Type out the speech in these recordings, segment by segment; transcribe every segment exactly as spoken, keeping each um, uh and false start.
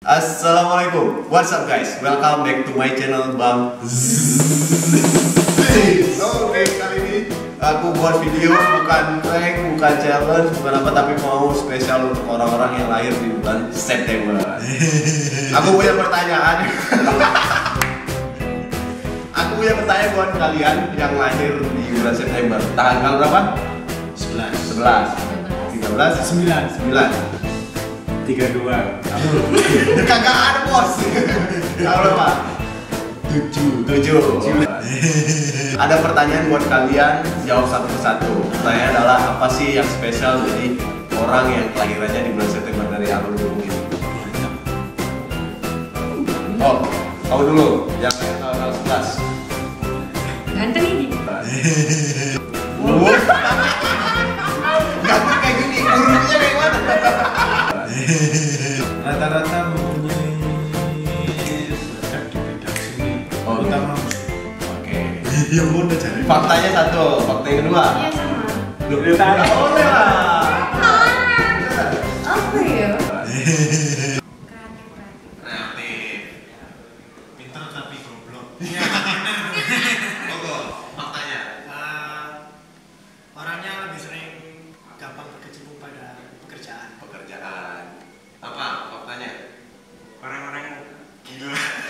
Assalamualaikum, what's up guys? Welcome back to my channel Bang Zzz. Oke, kali ini aku buat video bukan prank, bukan challenge, bukan apa, tapi mau spesial untuk orang-orang yang lahir di bulan September. Aku punya pertanyaan. Aku punya pertanyaan buat kalian yang lahir di bulan September. Tanggal berapa? sebelas, sebelas, tiga belas, sembilan, sembilan, tiga puluh dua. Kagak ada bos. Tanggal berapa? tujuh, tujuh. Ada pertanyaan buat kalian, jawab satu persatu. Pertanyaan adalah apa sih yang spesial dari orang yang kelahirannya di bulan September dari alur dukung ini? Oh, kamu dulu yang tanggal sebelas. Ganteng ini. Ganteng kayak gini, urutannya kayak mana? Rata-rata mempunyai bakat di bidang seni. Oh, utama. Oke. Iya, mau cari. Faktanya satu, fakta yang kedua. Iya sama. Lu tidak boleh lah. Apa ya? Kreatif. Pintar tapi goblok. Oke, faktanya. Uh, orangnya lebih sering gampang berkecimpung pada pekerjaan. Pekerjaan. Apa faktanya? Orang-orang gila.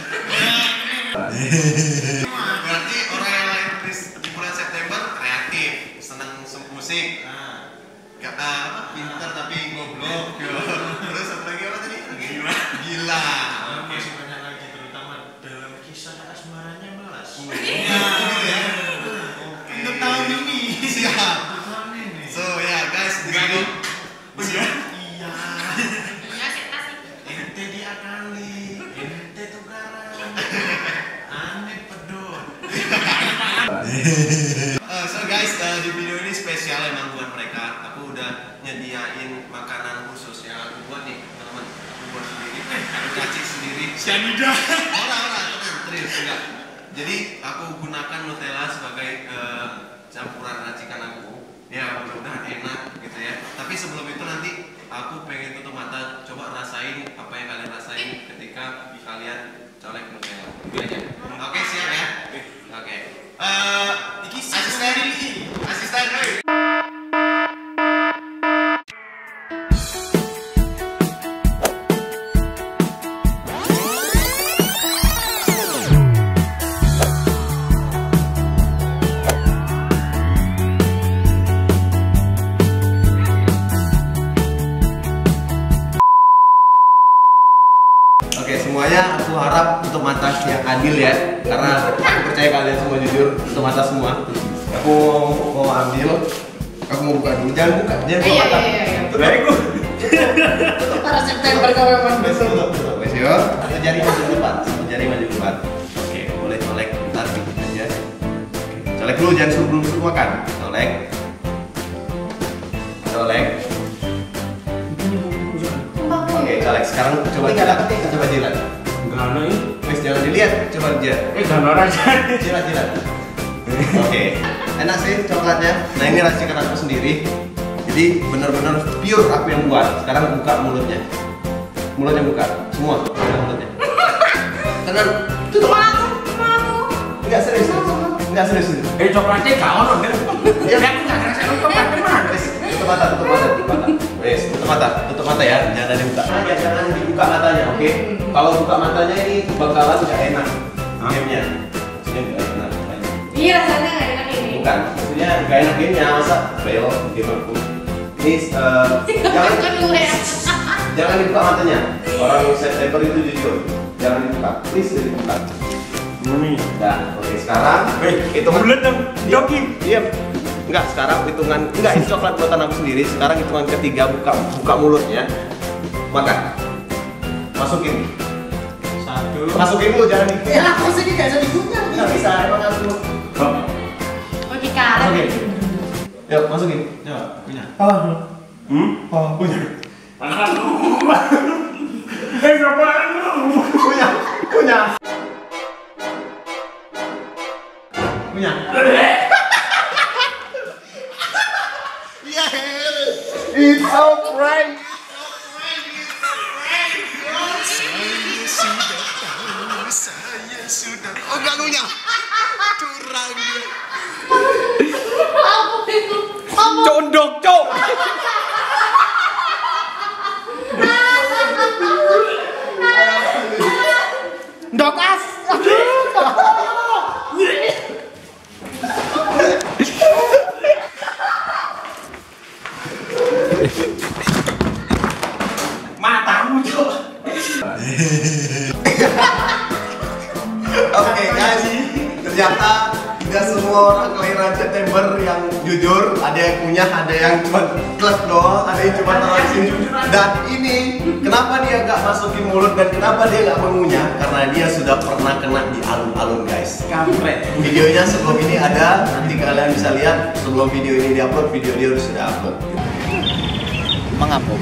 Berarti orang yang lahir di, di bulan September kreatif, senang musik, Nah, gak apa, pintar tapi goblok. Terus apa lagi apa tadi? Gila. Gila. masih banyak lagi, terutama dalam kisah asmaranya melas. Iya. Untuk tahun ini. Siap. Untuk tahun ini. So ya yeah, guys, di sini. Iya. Ya kita sih. Ente diakali, ente tukaran, aneh pedot. Uh, so guys, uh, di video ini spesial emang buat mereka. Aku udah nyediain makanan khusus yang aku buat nih, teman-teman. Aku buat sendiri, aku cacik sendiri. Cyanida. Orang-orang, tenang, serius enggak. Jadi aku gunakan Nutella sebagai uh, campuran racikan aku. Ya, mudah-mudahan enak gitu ya. Tapi sebelum itu nanti aku pengen tutup mata, coba rasain apa yang kalian rasain ketika kalian colek Nutella. Itu aja. Oke, siap ya? Oke. Eh, iki asisten ini. Asisten, hei. Oke, semuanya aku harap tutup mata yang adil ya, karena aku percaya kalian semua jujur, tutup mata semua. Aku mau, mau ambil, aku mau buka dulu, jangan buka, jangan buka Iya mata. iya iya. Tutup, tutup, Untuk para September kau memang tutup, tutup, tutup, wes yo. Satu jari maju ke depan, satu jari maju ke depan. Oke, boleh colek, bentar dikit aja. Oke, colek dulu, jangan suruh dulu suruh makan. Colek, colek. Oke, colek. Sekarang coba jilat, coba jilat. Enggak ada ini. Wes jangan dilihat, coba jilat. Eh, gambar aja. Jilat, jilat. Oke, enak sih coklatnya. Nah ini racikan aku sendiri. Jadi benar-benar pure aku yang buat. Sekarang buka mulutnya. Mulutnya buka, semua. Buka mulutnya. Tenang, tutup. Malu, malu. Enggak serius, enggak serius. Eh, coklatnya gak ono kan? Ya, Aku gak ngerasa coklatnya mana. Wes, tutup mata, tutup mata, tutup mata. Wes, tutup mata, tutup mata ya. Jangan ada yang buka. Nah, ya, jangan dibuka matanya, oke? Kalau buka matanya ini bakalan nggak enak. Gamenya, maksudnya nggak enak. Iya rasanya nggak enak ini. Bukan, maksudnya gak enak gamenya, masa fail game aku. Ini uh, jangan, Kedua ya. jangan dibuka matanya. Orang September itu jujur, jangan dibuka, please jangan dibuka. Ini. Nah, oke sekarang, Eh, hitungan bulat dong. Joki. Diam. Enggak, sekarang hitungan, enggak ini coklat buatan aku sendiri. Sekarang hitungan ketiga buka buka mulutnya, makan, masukin, Satu. masukin dulu jangan di. Ya, aku sih nggak bisa digunakan. Nggak bisa, emang aku. Oh dikalah. Masukin. Yuk masukin. Ya, punya. Oh, Hmm? oh punya. Eh, ngapain lu? Punya, punya. Punya. It's so bright. punya. Curang dia. Apa itu? Apa? Condok, cok. Dokas. Matamu, cok. Oke guys, ternyata tidak semua orang kelahiran September yang jujur. Ada yang punya, ada yang cuma klep doang, ada yang cuma taruh sini. Dan ini kenapa dia nggak masukin mulut dan kenapa dia nggak mengunyah? Karena dia sudah pernah kena di alun-alun guys. Kampret. Videonya sebelum ini ada, nanti kalian bisa lihat sebelum video ini diupload, video dia sudah upload. Mengapa?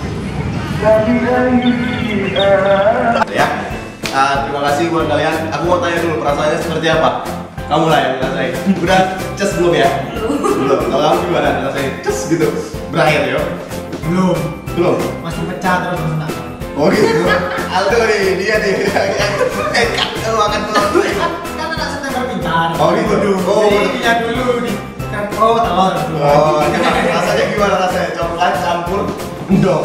Ya. Uh, terima kasih buat kalian. Aku mau tanya dulu perasaannya seperti apa? Kamu lah yang ngerasain. Udah ces belum ya? Belum. Kalau kamu gimana ngerasain? Ces gitu. Berakhir ya? Belum. Belum. Masih pecah terus tak. Oh gitu. Aldo nih, dia nih. Eh, kamu akan telur. Kan anak September Pintar. Oh gitu. Oh. Jadi dia dulu di kan oh telur. Oh, gimana? Rasanya gimana rasanya? Coklat campur endok.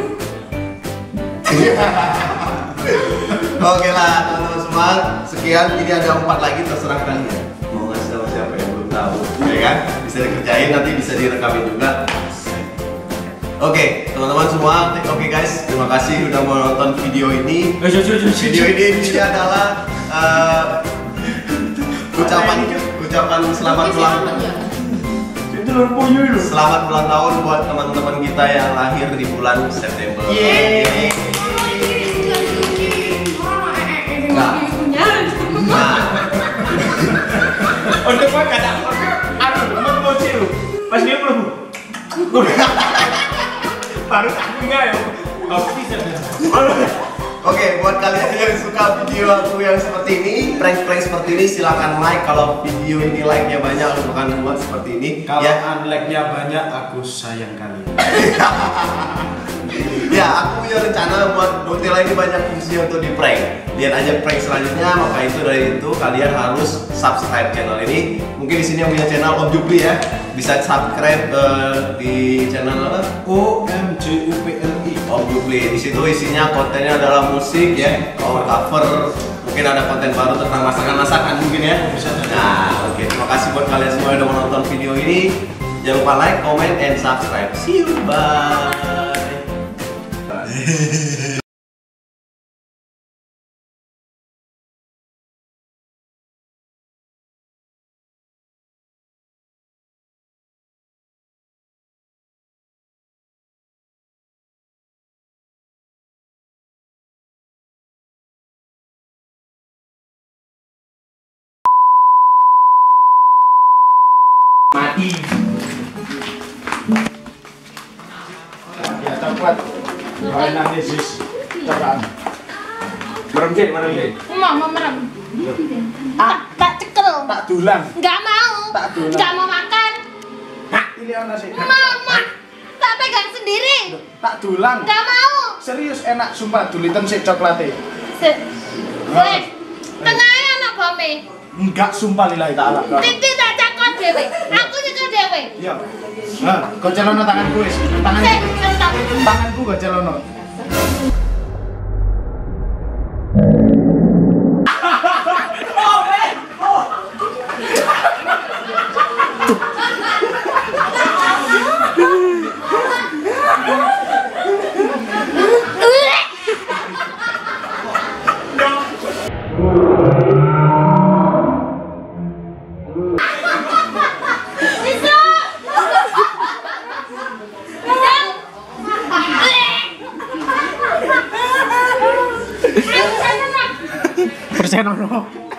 Oke lah teman-teman semua, sekian. Ini ada empat lagi, terserah kalian mau ngasih tahu siapa yang belum tahu, ya kan? Bisa dikerjain, nanti bisa direkamin juga. Oke teman-teman semua, oke guys, terima kasih udah mau nonton video ini. Video ini ini adalah uh, ucapan ucapan selamat ulang Telur puyuh lu. selamat ulang tahun buat teman-teman kita yang lahir di bulan September. Yeay. Nah. Nah. Untuk apa kadang aduh mau moci lu. Pas dia belum. Baru aku enggak ya. Kau bisa. Oke, buat kalian yang suka video aku yang seperti ini, prank-prank seperti ini, silahkan like. Kalau video ini like-nya banyak, aku akan buat seperti ini. Kalau Ya, unlike-nya banyak, aku sayang kalian. ya aku punya rencana buat Nutella ini banyak fungsi untuk di prank. Lihat aja prank selanjutnya, maka itu dari itu kalian harus subscribe channel ini. Mungkin di sini yang punya channel Om Jupli ya, bisa subscribe uh, di channel apa? O M J U P L I. Om Jupli. Di situ isinya kontennya adalah musik ya, cover cover. Mungkin ada konten baru tentang masakan-masakan mungkin ya. Nah, oke. Terima kasih buat kalian semua yang udah menonton video ini. Jangan lupa like, comment, and subscribe. See you, bye. Mati. Ya coklat. Main analisis. Coba. Merem sih, merem sih. Mama merem. Tak tak cekel. Tak dulang. Enggak mau. Tak dulang. Enggak mau makan. Hah, ini ana sih. Mama. Tak pegang sendiri. Tak dulang. Enggak mau. Serius enak sumpah dulitan sih coklatnya. Se- Wes. Tengahnya anak bome. Enggak sumpah lillahi taala. Titik tak cakot dhewe. Aku nyekel dhewe. Iya. Nah, gocelono tanganku wis. Tangan Sik, stop. tanganku gocelono. Persen ono.